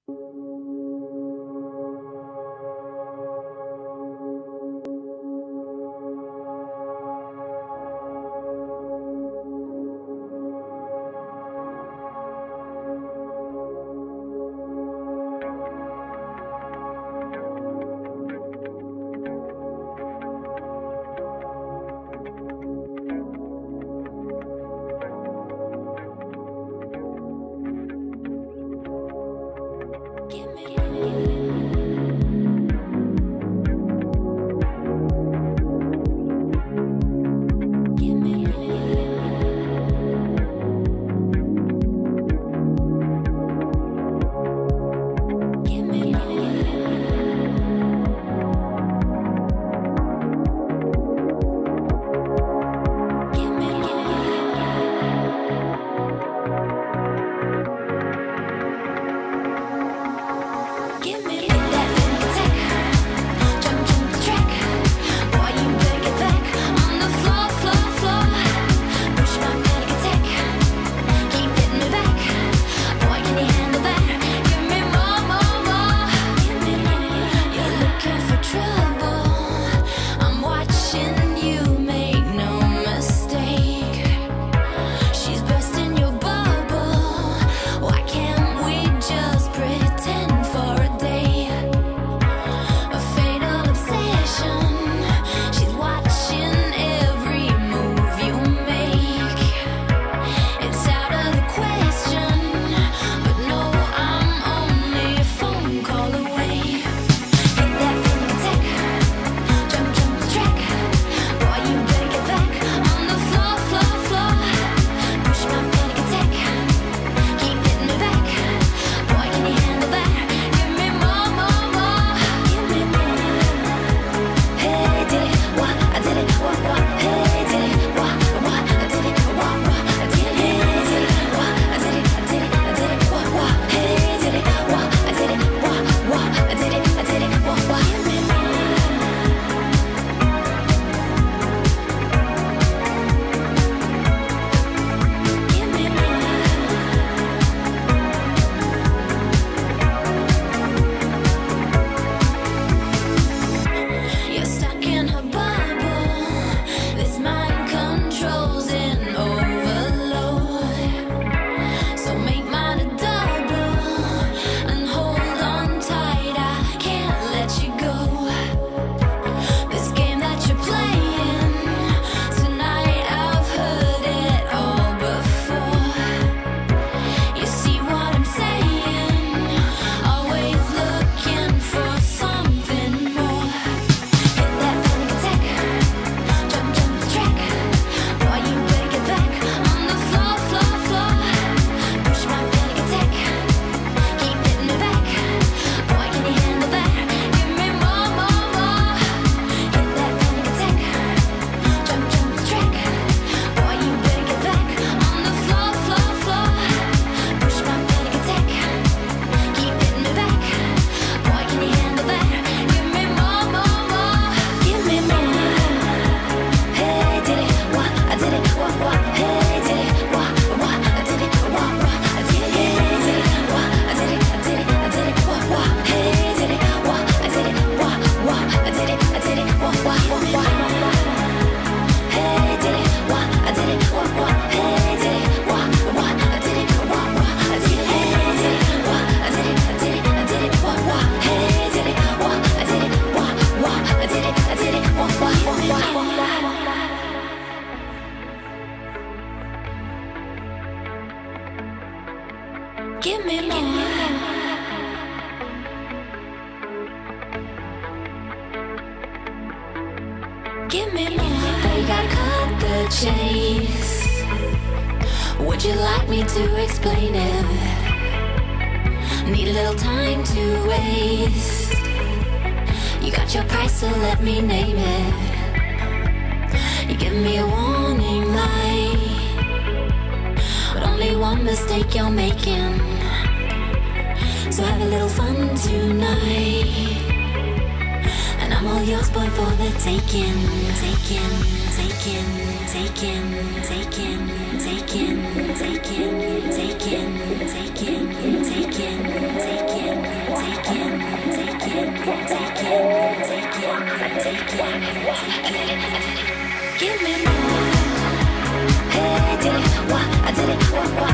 Give me more. Give me more. You gotta cut the chase. Would you like me to explain it? Need a little time to waste. You got your price, so let me name it. You give me a warning light, but only one mistake you're making. So have a little fun tonight, and I'm all yours, boy, for the taking. Taking, taking, taking, taking, taking, taking, taking, taking, taking, taking. Give me more. Hey, did it? Why? I did it. Why?